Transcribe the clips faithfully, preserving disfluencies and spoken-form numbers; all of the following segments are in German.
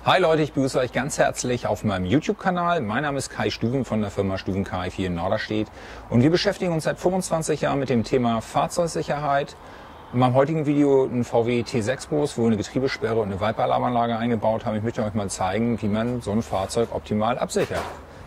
Hi Leute, ich begrüße euch ganz herzlich auf meinem YouTube-Kanal. Mein Name ist Kai Stuven von der Firma Stuven K I vier in Norderstedt und wir beschäftigen uns seit fünfundzwanzig Jahren mit dem Thema Fahrzeugsicherheit. In meinem heutigen Video ein V W T sechs Bus, wo wir eine Getriebesperre und eine Viper-Alarmanlage eingebaut haben. Ich möchte euch mal zeigen, wie man so ein Fahrzeug optimal absichert.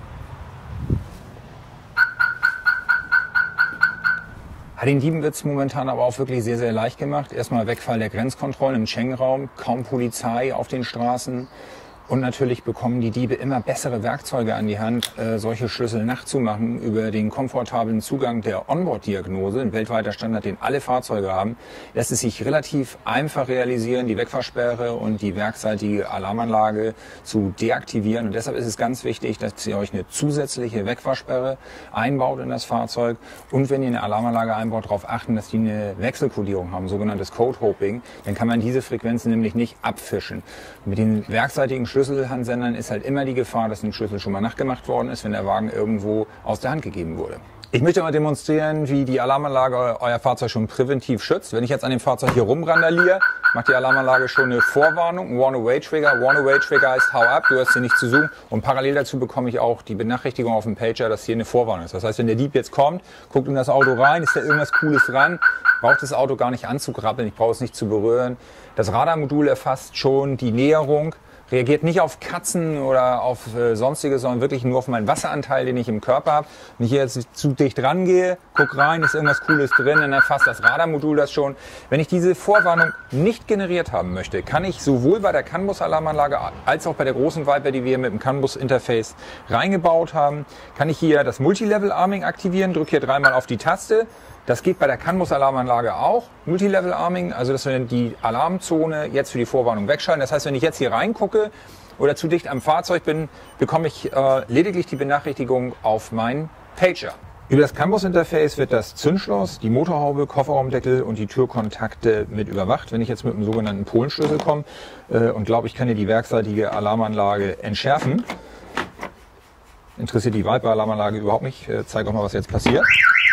Den Dieben wird es momentan aber auch wirklich sehr, sehr leicht gemacht. Erstmal Wegfall der Grenzkontrollen im Schengen-Raum, kaum Polizei auf den Straßen. Und natürlich bekommen die Diebe immer bessere Werkzeuge an die Hand, äh, solche Schlüssel nachzumachen über den komfortablen Zugang der Onboard-Diagnose, ein weltweiter Standard, den alle Fahrzeuge haben. Lässt es sich relativ einfach realisieren, die Wegfahrsperre und die werkseitige Alarmanlage zu deaktivieren. Und deshalb ist es ganz wichtig, dass ihr euch eine zusätzliche Wegfahrsperre einbaut in das Fahrzeug. Und wenn ihr eine Alarmanlage einbaut, darauf achten, dass die eine Wechselkodierung haben, sogenanntes Code-Hopping. Dann kann man diese Frequenzen nämlich nicht abfischen. Mit den werkseitigen Schlüsselhandsendern ist halt immer die Gefahr, dass ein Schlüssel schon mal nachgemacht worden ist, wenn der Wagen irgendwo aus der Hand gegeben wurde. Ich möchte mal demonstrieren, wie die Alarmanlage euer Fahrzeug schon präventiv schützt. Wenn ich jetzt an dem Fahrzeug hier rumrandaliere, macht die Alarmanlage schon eine Vorwarnung, ein Warn-Away-Trigger. Warn-Away-Trigger heißt hau ab, du hast hier nicht zu suchen. Und parallel dazu bekomme ich auch die Benachrichtigung auf dem Pager, dass hier eine Vorwarnung ist. Das heißt, wenn der Dieb jetzt kommt, guckt in das Auto rein, ist da irgendwas Cooles dran, braucht das Auto gar nicht anzukrabbeln, ich brauche es nicht zu berühren. Das Radarmodul erfasst schon die Näherung, reagiert nicht auf Katzen oder auf äh, sonstiges, sondern wirklich nur auf meinen Wasseranteil, den ich im Körper habe. Wenn ich hier jetzt zu dicht rangehe, guck rein, ist irgendwas Cooles drin, dann erfasst das Radarmodul das schon. Wenn ich diese Vorwarnung nicht generiert haben möchte, kann ich sowohl bei der CAN Bus-Alarmanlage als auch bei der großen Viper, die wir mit dem CAN Bus-Interface reingebaut haben, kann ich hier das Multilevel-Arming aktivieren, drücke hier dreimal auf die Taste. Das geht bei der CAN Bus-Alarmanlage auch, Multilevel-Arming, also dass wir die Alarmzone jetzt für die Vorwarnung wegschalten. Das heißt, wenn ich jetzt hier reingucke oder zu dicht am Fahrzeug bin, bekomme ich äh, lediglich die Benachrichtigung auf meinen Pager. Über das CAN Bus-Interface wird das Zündschloss, die Motorhaube, Kofferraumdeckel und die Türkontakte mit überwacht. Wenn ich jetzt mit einem sogenannten Polenschlüssel komme äh, und glaube, ich kann hier die werkseitige Alarmanlage entschärfen, interessiert die Viper-Alarmanlage überhaupt nicht. Ich zeige auch mal, was jetzt passiert.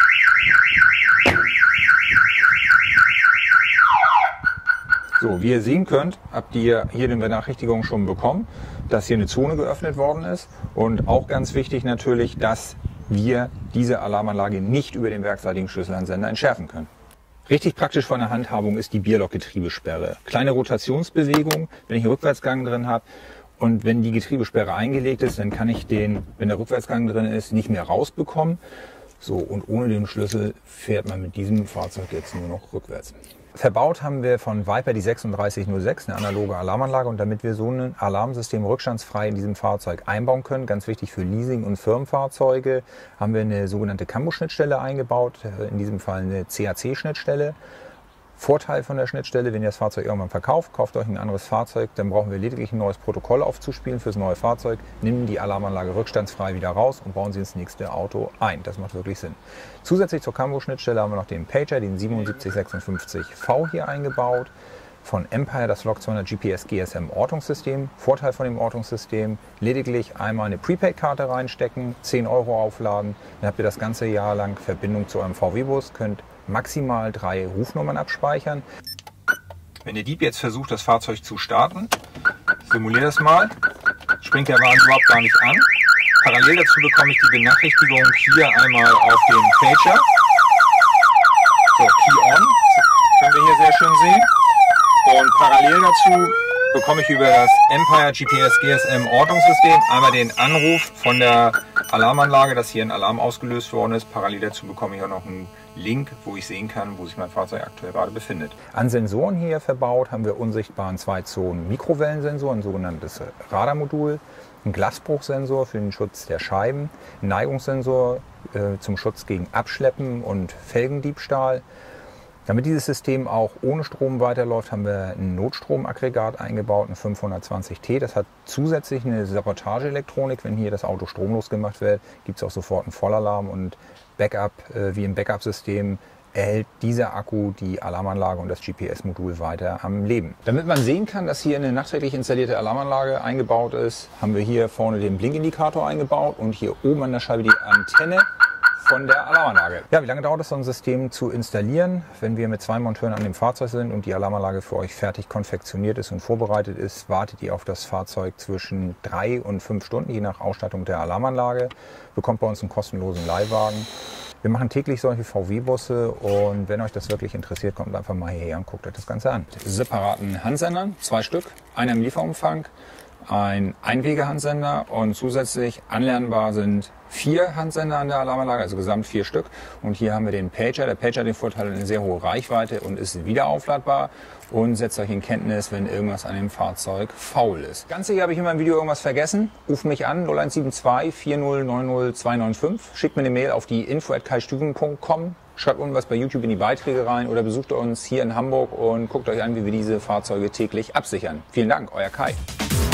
So, wie ihr sehen könnt, habt ihr hier eine Benachrichtigung schon bekommen, dass hier eine Zone geöffnet worden ist. Und auch ganz wichtig natürlich, dass wir diese Alarmanlage nicht über den werkseitigen Schlüsselhandsender entschärfen können. Richtig praktisch von der Handhabung ist die Bierlock-Getriebesperre. Kleine Rotationsbewegung, wenn ich einen Rückwärtsgang drin habe. Und wenn die Getriebesperre eingelegt ist, dann kann ich den, wenn der Rückwärtsgang drin ist, nicht mehr rausbekommen. So, und ohne den Schlüssel fährt man mit diesem Fahrzeug jetzt nur noch rückwärts. Verbaut haben wir von Viper die sechsunddreißig null sechs, eine analoge Alarmanlage, und damit wir so ein Alarmsystem rückstandsfrei in diesem Fahrzeug einbauen können, ganz wichtig für Leasing- und Firmenfahrzeuge, haben wir eine sogenannte CAN Bus-Schnittstelle eingebaut, in diesem Fall eine C A C-Schnittstelle. Vorteil von der Schnittstelle, wenn ihr das Fahrzeug irgendwann verkauft, kauft euch ein anderes Fahrzeug, dann brauchen wir lediglich ein neues Protokoll aufzuspielen fürs neue Fahrzeug, nehmen die Alarmanlage rückstandsfrei wieder raus und bauen sie ins nächste Auto ein. Das macht wirklich Sinn. Zusätzlich zur CAN Bus-Schnittstelle haben wir noch den Pager, den siebenundsiebzig sechsundfünfzig V hier eingebaut. Von Empire das Log zweihundert G P S G S M Ortungssystem. Vorteil von dem Ortungssystem, lediglich einmal eine Prepaid-Karte reinstecken, zehn Euro aufladen, dann habt ihr das ganze Jahr lang Verbindung zu eurem V W-Bus, könnt maximal drei Rufnummern abspeichern. Wenn der Dieb jetzt versucht, das Fahrzeug zu starten, simuliere das mal, springt der Wagen überhaupt gar nicht an. Parallel dazu bekomme ich die Benachrichtigung hier einmal auf den Pager. So, Key On, können wir hier sehr schön sehen. Und parallel dazu bekomme ich über das Empire G P S G S M Ortungssystem einmal den Anruf von der Alarmanlage, dass hier ein Alarm ausgelöst worden ist. Parallel dazu bekomme ich auch noch einen Link, wo ich sehen kann, wo sich mein Fahrzeug aktuell gerade befindet. An Sensoren hier verbaut haben wir unsichtbaren Zwei-Zonen-Mikrowellensensor, ein sogenanntes Radarmodul, einen Glasbruchsensor für den Schutz der Scheiben, einen Neigungssensor äh, zum Schutz gegen Abschleppen und Felgendiebstahl. Damit dieses System auch ohne Strom weiterläuft, haben wir ein Notstromaggregat eingebaut, ein fünfhundertzwanzig T. Das hat zusätzlich eine Sabotageelektronik. Wenn hier das Auto stromlos gemacht wird, gibt es auch sofort einen Vollalarm und Backup, äh, wie im Backup-System, erhält dieser Akku die Alarmanlage und das G P S-Modul weiter am Leben. Damit man sehen kann, dass hier eine nachträglich installierte Alarmanlage eingebaut ist, haben wir hier vorne den Blinkindikator eingebaut und hier oben an der Scheibe die Antenne von der Alarmanlage. Ja, wie lange dauert es, so ein System zu installieren? Wenn wir mit zwei Monteuren an dem Fahrzeug sind und die Alarmanlage für euch fertig konfektioniert ist und vorbereitet ist, wartet ihr auf das Fahrzeug zwischen drei und fünf Stunden, je nach Ausstattung der Alarmanlage. Bekommt bei uns einen kostenlosen Leihwagen. Wir machen täglich solche V W-Busse und wenn euch das wirklich interessiert, kommt einfach mal hierher und guckt euch das Ganze an. Separaten Handsendern, zwei Stück, einer im Lieferumfang, ein Einwege-Handsender und zusätzlich anlernbar sind vier Handsender an der Alarmanlage, also gesamt vier Stück. Und hier haben wir den Pager. Der Pager hat den Vorteil, eine sehr hohe Reichweite und ist wieder aufladbar und setzt euch in Kenntnis, wenn irgendwas an dem Fahrzeug faul ist. Ganz sicher habe ich in meinem Video irgendwas vergessen. Ruft mich an, null eins sieben zwei vier null neun null zwei neun fünf. Schickt mir eine Mail auf die info at kai stüven punkt com. Schreibt unten was bei YouTube in die Beiträge rein oder besucht uns hier in Hamburg und guckt euch an, wie wir diese Fahrzeuge täglich absichern. Vielen Dank, euer Kai.